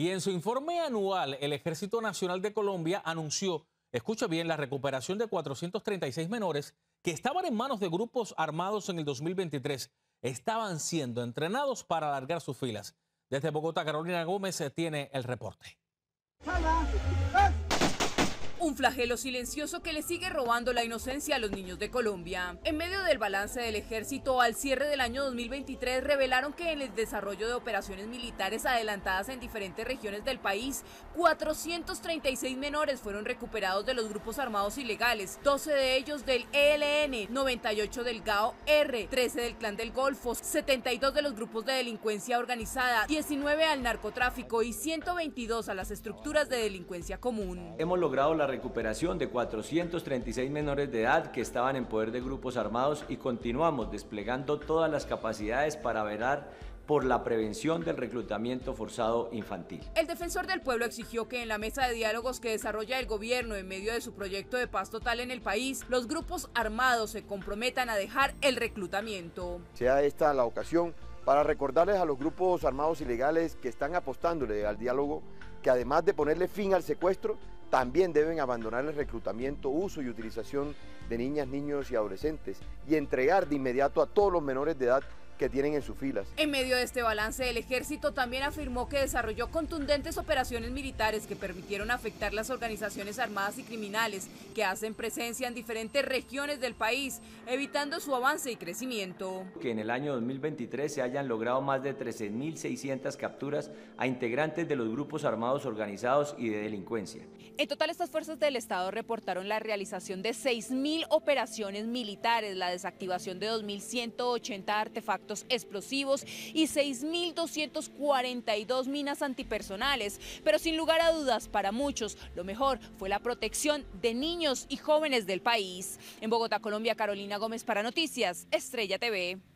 Y en su informe anual, el Ejército Nacional de Colombia anunció, escucha bien, la recuperación de 436 menores que estaban en manos de grupos armados en el 2023. Estaban siendo entrenados para alargar sus filas. Desde Bogotá, Carolina Gómez tiene el reporte. Un flagelo silencioso que le sigue robando la inocencia a los niños de Colombia. En medio del balance del ejército al cierre del año 2023 revelaron que en el desarrollo de operaciones militares adelantadas en diferentes regiones del país, 436 menores fueron recuperados de los grupos armados ilegales, 12 de ellos del ELN, 98 del GAO-R, 13 del Clan del Golfo, 72 de los grupos de delincuencia organizada, 19 al narcotráfico y 122 a las estructuras de delincuencia común. Hemos logrado la recuperación de 436 menores de edad que estaban en poder de grupos armados y continuamos desplegando todas las capacidades para velar por la prevención del reclutamiento forzado infantil. El defensor del pueblo exigió que en la mesa de diálogos que desarrolla el gobierno en medio de su proyecto de paz total en el país, los grupos armados se comprometan a dejar el reclutamiento. Sea esta la ocasión para recordarles a los grupos armados ilegales que están apostándole al diálogo que además de ponerle fin al secuestro, también deben abandonar el reclutamiento, uso y utilización de niñas, niños y adolescentes y entregar de inmediato a todos los menores de edad que tienen en sus filas. En medio de este balance, el ejército también afirmó que desarrolló contundentes operaciones militares que permitieron afectar las organizaciones armadas y criminales que hacen presencia en diferentes regiones del país, evitando su avance y crecimiento. Que en el año 2023 se hayan logrado más de 13.600 capturas a integrantes de los grupos armados organizados y de delincuencia. En total, estas fuerzas del Estado reportaron la realización de 6.000 operaciones militares, la desactivación de 2.180 artefactos explosivos y 6.242 minas antipersonales, pero sin lugar a dudas, para muchos, lo mejor fue la protección de niños y jóvenes del país. En Bogotá, Colombia, Carolina Gómez para Noticias Estrella TV.